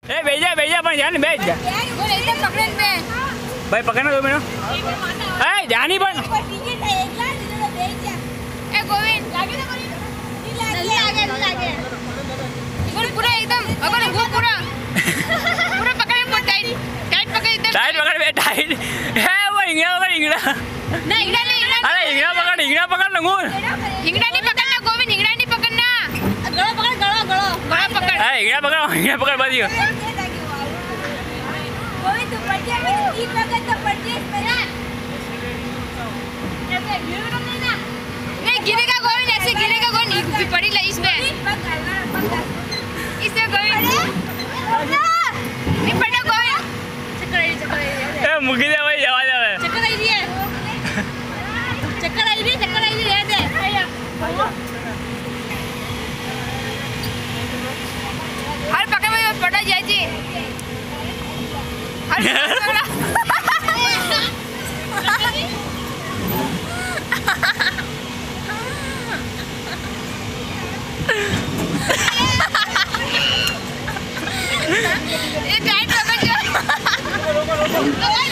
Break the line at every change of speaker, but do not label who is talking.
ए भेजा पण जान भेज
बोल एकदम पकड़न पे
भाई पकड़ना 2 मिनट ए जानी पण
ए गोविंद लागे ना जल्दी आगे बोल पूरा एकदम अगर वो पूरा पकड़ में टाइट पकड़ एकदम
टाइट पकड़ बे टाइट है वो इंगड़ा
नहीं इंगड़ा
अरे इंगड़ा पकड़ लंगूर
इंगड़ा नहीं पकड़ना गोविंद इंगड़ा नहीं पकड़ना गला पकड़
इंगड़ा पकड़ बस ये
गोविंद तू पड़ गया मैं तीन पकड़ तो पड़ गया मेरा ऐसे गिरेगा नहीं गिरेगा गोविंद ऐसे गिरेगा गोविंद पड़ी ला इसमें इससे गोविंद नहीं पड़ा गोविंद चक्कर
ए मुकी दे भाई जावा जावे
चक्कर आई रही है रहते हर पकड़ में पड़ा जाए जी हर पकड़ा ये टाइट पकड़